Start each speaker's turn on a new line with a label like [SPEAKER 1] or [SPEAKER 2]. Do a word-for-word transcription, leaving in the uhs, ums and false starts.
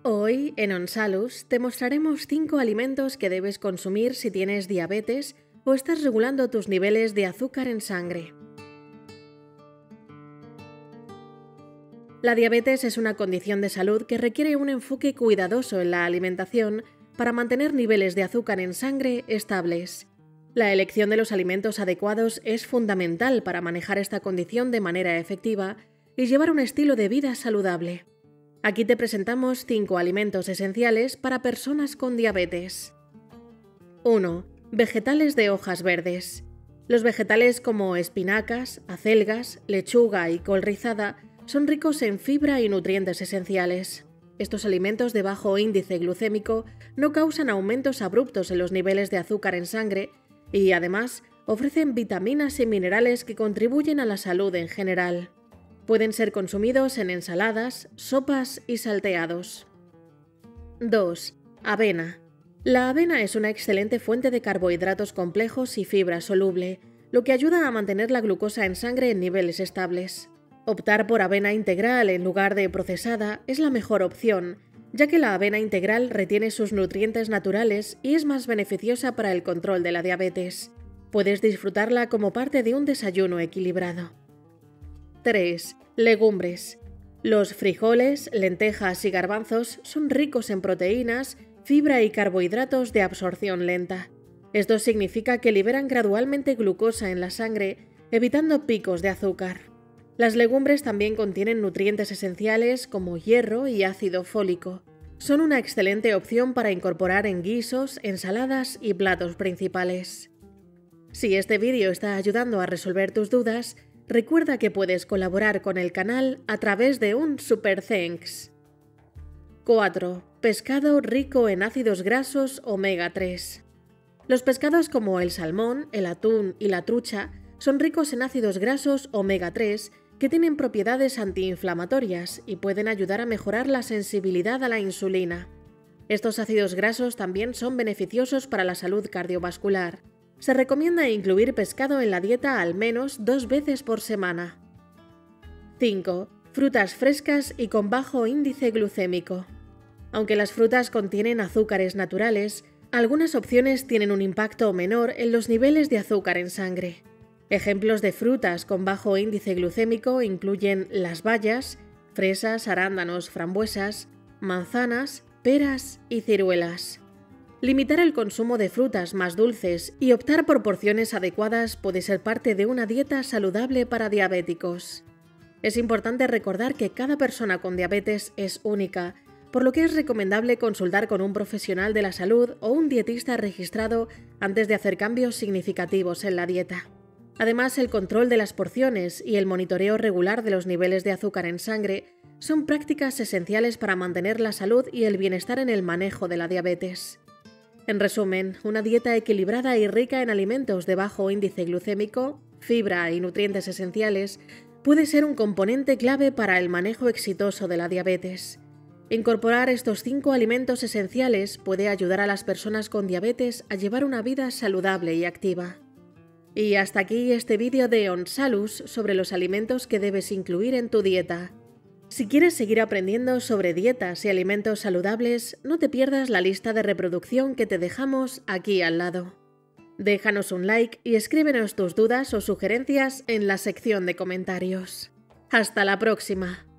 [SPEAKER 1] Hoy, en Onsalus, te mostraremos cinco alimentos que debes consumir si tienes diabetes o estás regulando tus niveles de azúcar en sangre. La diabetes es una condición de salud que requiere un enfoque cuidadoso en la alimentación para mantener niveles de azúcar en sangre estables. La elección de los alimentos adecuados es fundamental para manejar esta condición de manera efectiva y llevar un estilo de vida saludable. Aquí te presentamos cinco alimentos esenciales para personas con diabetes. uno. Vegetales de hojas verdes. Los vegetales como espinacas, acelgas, lechuga y col rizada son ricos en fibra y nutrientes esenciales. Estos alimentos de bajo índice glucémico no causan aumentos abruptos en los niveles de azúcar en sangre y, además, ofrecen vitaminas y minerales que contribuyen a la salud en general. Pueden ser consumidos en ensaladas, sopas y salteados. dos. Avena. La avena es una excelente fuente de carbohidratos complejos y fibra soluble, lo que ayuda a mantener la glucosa en sangre en niveles estables. Optar por avena integral en lugar de procesada es la mejor opción, ya que la avena integral retiene sus nutrientes naturales y es más beneficiosa para el control de la diabetes. Puedes disfrutarla como parte de un desayuno equilibrado. tres. Legumbres. Los frijoles, lentejas y garbanzos son ricos en proteínas, fibra y carbohidratos de absorción lenta. Esto significa que liberan gradualmente glucosa en la sangre, evitando picos de azúcar. Las legumbres también contienen nutrientes esenciales como hierro y ácido fólico. Son una excelente opción para incorporar en guisos, ensaladas y platos principales. Si este vídeo está ayudando a resolver tus dudas, recuerda que puedes colaborar con el canal a través de un Super Thanks. cuatro. Pescado rico en ácidos grasos omega tres. Los pescados como el salmón, el atún y la trucha son ricos en ácidos grasos omega tres que tienen propiedades antiinflamatorias y pueden ayudar a mejorar la sensibilidad a la insulina. Estos ácidos grasos también son beneficiosos para la salud cardiovascular. Se recomienda incluir pescado en la dieta al menos dos veces por semana. cinco. Frutas frescas y con bajo índice glucémico. Aunque las frutas contienen azúcares naturales, algunas opciones tienen un impacto menor en los niveles de azúcar en sangre. Ejemplos de frutas con bajo índice glucémico incluyen las bayas, fresas, arándanos, frambuesas, manzanas, peras y ciruelas. Limitar el consumo de frutas más dulces y optar por porciones adecuadas puede ser parte de una dieta saludable para diabéticos. Es importante recordar que cada persona con diabetes es única, por lo que es recomendable consultar con un profesional de la salud o un dietista registrado antes de hacer cambios significativos en la dieta. Además, el control de las porciones y el monitoreo regular de los niveles de azúcar en sangre son prácticas esenciales para mantener la salud y el bienestar en el manejo de la diabetes. En resumen, una dieta equilibrada y rica en alimentos de bajo índice glucémico, fibra y nutrientes esenciales puede ser un componente clave para el manejo exitoso de la diabetes. Incorporar estos cinco alimentos esenciales puede ayudar a las personas con diabetes a llevar una vida saludable y activa. Y hasta aquí este vídeo de Onsalus sobre los alimentos que debes incluir en tu dieta. Si quieres seguir aprendiendo sobre dietas y alimentos saludables, no te pierdas la lista de reproducción que te dejamos aquí al lado. Déjanos un like y escríbenos tus dudas o sugerencias en la sección de comentarios. ¡Hasta la próxima!